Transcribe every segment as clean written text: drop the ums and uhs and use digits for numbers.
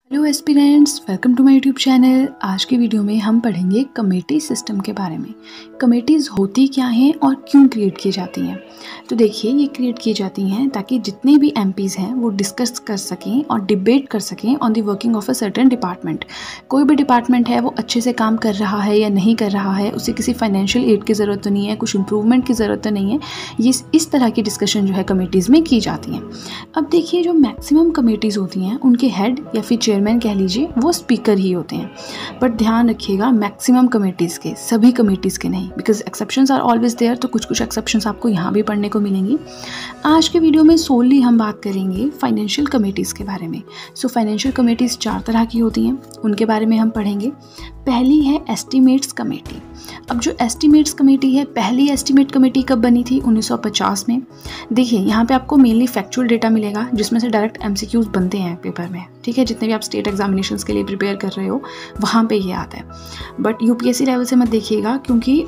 Hello aspirants, welcome to my YouTube channel. आज की video में हम पढ़ेंगे कमेटी सिस्टम के बारे में। कमेटीज़ होती क्या हैं और क्यों क्रिएट की जाती हैं। तो देखिए, ये क्रिएट की जाती हैं ताकि जितने भी एमपीज़ हैं वो डिस्कस कर सकें और डिबेट कर सकें on the working of a certain department. कोई भी डिपार्टमेंट है वो अच्छे से काम कर रहा है या नहीं कर रहा है, उसे किसी फाइनेंशियल एड की ज़रूरत तो नहीं है, कुछ इंप्रूवमेंट की ज़रूरत तो नहीं है। ये इस तरह की डिस्कशन जो है कमेटीज़ में की जाती हैं। अब देखिए, जो मैक्सिमम कमेटीज़ होती हैं उनके हेड या फिर चेयरमैन कह लीजिए वो स्पीकर ही होते हैं। बट ध्यान रखिएगा, मैक्सिमम कमेटीज़ के, सभी कमेटीज़ के नहीं, because exceptions are always there. तो कुछ एक्सेप्शंस आपको यहाँ भी पढ़ने को मिलेंगी। आज के वीडियो में सोलली हम बात करेंगे फाइनेंशियल कमेटीज़ के बारे में। सो फाइनेंशियल कमेटीज़ 4 तरह की होती हैं, उनके बारे में हम पढ़ेंगे। पहली है एस्टीमेट्स कमेटी। अब जो एस्टीमेट्स कमेटी है, पहली एस्टीमेट कमेटी कब बनी थी? 1950 में। देखिए, यहाँ पे आपको मेनली फैक्चुअल डेटा मिलेगा जिसमें से डायरेक्ट एमसीक्यूज बनते हैं पेपर में, ठीक है। जितने भी आप स्टेट एग्जामिनेशंस के लिए प्रिपेयर कर रहे हो वहाँ पे ये आता है। बट यूपीएससी लेवल से मत देखिएगा, क्योंकि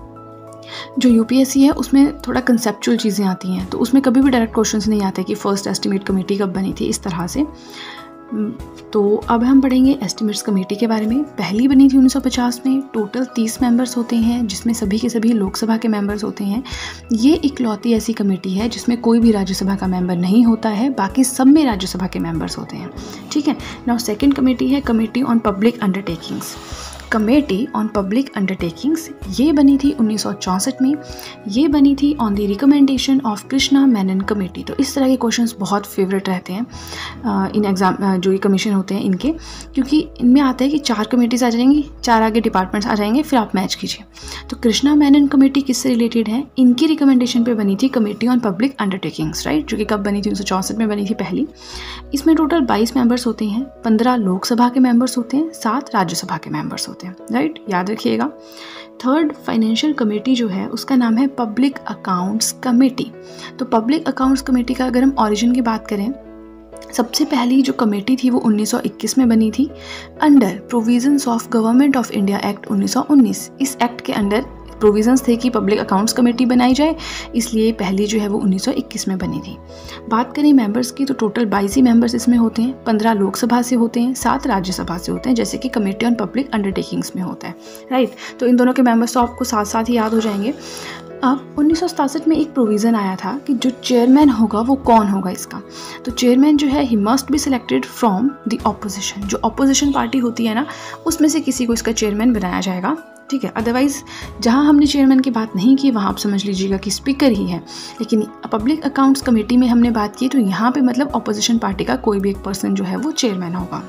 जो यूपीएससी है उसमें थोड़ा कंसेप्चुअल चीज़ें आती हैं, तो उसमें कभी भी डायरेक्ट क्वेश्चंस नहीं आते कि फर्स्ट एस्टीमेट कमेटी कब बनी थी, इस तरह से। तो अब हम पढ़ेंगे एस्टीमेट्स कमेटी के बारे में। पहली बनी थी 1950 में। टोटल 30 मेंबर्स होते हैं, जिसमें सभी के सभी लोकसभा के मेंबर्स होते हैं। ये इकलौती ऐसी कमेटी है जिसमें कोई भी राज्यसभा का मेंबर नहीं होता है, बाकी सब में राज्यसभा के मेंबर्स होते हैं, ठीक है। नाउ सेकंड कमेटी है committee on public undertakings. Committee on public undertakings ये बनी थी 1964 में। ये बनी थी on the recommendation of Krishna Menon committee. तो इस तरह के क्वेश्चंस बहुत फेवरेट रहते हैं इन एग्जाम, जो ये कमीशन होते हैं इनके, क्योंकि इनमें आता है कि 4 कमेटीज़ आ जाएंगी, 4 आगे डिपार्टमेंट्स आ जाएंगे, फिर आप मैच कीजिए। तो कृष्णा मेनन कमेटी किससे रिलेटेड है? इनकी रिकमेंडेशन पे बनी थी committee on public undertakings, right, जो कि कब बनी थी? 1964 में बनी थी पहली। इसमें टोटल 22 मेंबर्स होते हैं, 15 लोकसभा के मेंबर्स होते हैं, 7 राज्यसभा के मेंबर्स होते हैं, राइट, याद रखिएगा। थर्ड फाइनेंशियल कमेटी जो है उसका नाम है पब्लिक अकाउंट्स कमेटी। तो पब्लिक अकाउंट्स कमेटी का अगर हम ओरिजिन की बात करें, सबसे पहली जो कमेटी थी वो 1921 में बनी थी under provisions of government of India act 1919। इस एक्ट के अंडर प्रोविजंस थे कि पब्लिक अकाउंट्स कमेटी बनाई जाए, इसलिए पहली जो है वो 1921 में बनी थी। बात करें मेंबर्स की, तो टोटल 22 ही मेंबर्स इसमें होते हैं। 15 लोकसभा से होते हैं, 7 राज्यसभा से होते हैं, जैसे कि कमेटी ऑन पब्लिक अंडरटेकिंग्स में होता है, राइट। तो इन दोनों के मेंबर्स तो आपको साथ साथ ही याद हो जाएंगे। अब 1967 में एक प्रोविज़न आया था कि जो चेयरमैन होगा वो कौन होगा इसका। तो चेयरमैन जो है he must be selected from the opposition. जो ऑपोजिशन पार्टी होती है ना, उसमें से किसी को इसका चेयरमैन बनाया जाएगा, ठीक है। अदरवाइज़ जहाँ हमने चेयरमैन की बात नहीं की वहाँ आप समझ लीजिएगा कि स्पीकर ही है। लेकिन पब्लिक अकाउंट्स कमेटी में हमने बात की, तो यहाँ पे मतलब ऑपोजिशन पार्टी का कोई भी एक पर्सन जो है वो चेयरमैन होगा।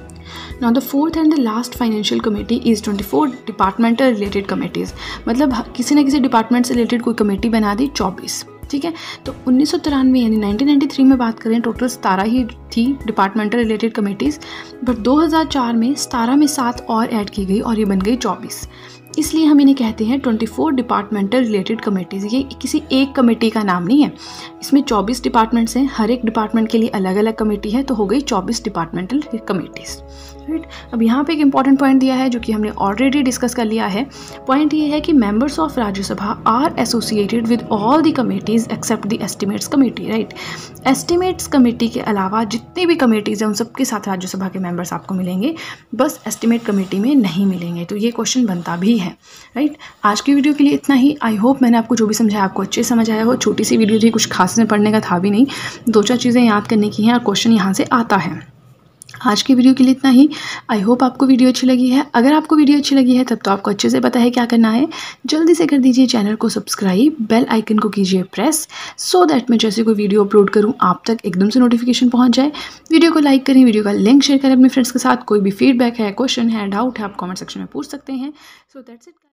Now the fourth and the last financial committee is 24 departmental related committees। मतलब किसी न किसी डिपार्टमेंट से रिलेटेड कोई कमेटी बना दी 24, ठीक है। तो 1993 यानी 1993 में बात करें, टोटल 17 ही थी डिपार्टमेंटल रिलेटेड कमेटीज़। बट 2004 में 17 में 7 और ऐड की गई और ये बन गई 24। इसलिए हम इन्हें कहते हैं 24 डिपार्टमेंटल रिलेटेड कमेटीज़। ये किसी एक कमेटी का नाम नहीं है, इसमें 24 डिपार्टमेंट्स हैं, हर एक डिपार्टमेंट के लिए अलग अलग कमेटी है, तो हो गई 24 डिपार्टमेंटल कमेटीज़, राइट। अब यहाँ पे एक इंपॉर्टेंट पॉइंट दिया है जो कि हमने ऑलरेडी डिस्कस कर लिया है। पॉइंट ये है कि members of Rajya Sabha are associated with all the committees except the estimates committee, right. Estimates committee के अलावा जितनी भी कमेटीज़ हैं उन सबके साथ राज्यसभा के मेंबर्स आपको मिलेंगे, बस एस्टीमेट कमेटी में नहीं मिलेंगे। तो ये क्वेश्चन बनता भी है, राइट। आज की वीडियो के लिए इतना ही। आई होप मैंने आपको जो भी समझाया आपको अच्छे समझ आया हो। छोटी सी वीडियो थी, कुछ खास में पढ़ने का था भी नहीं, 2-4 चीज़ें याद करने की हैं और क्वेश्चन यहाँ से आता है। आज की वीडियो के लिए इतना ही। आई होप आपको वीडियो अच्छी लगी है। अगर आपको वीडियो अच्छी लगी है तब तो आपको अच्छे से पता है क्या करना है। जल्दी से कर दीजिए चैनल को सब्सक्राइब, बेल आइकन को कीजिए प्रेस, सो दैट मैं जैसे कोई वीडियो अपलोड करूं आप तक एकदम से नोटिफिकेशन पहुंच जाए। वीडियो को लाइक करें, वीडियो का लिंक शेयर करें अपने फ्रेंड्स के साथ। कोई भी फीडबैक है, क्वेश्चन है, डाउट है, आप कॉमेंट सेक्शन में पूछ सकते हैं। So that's it.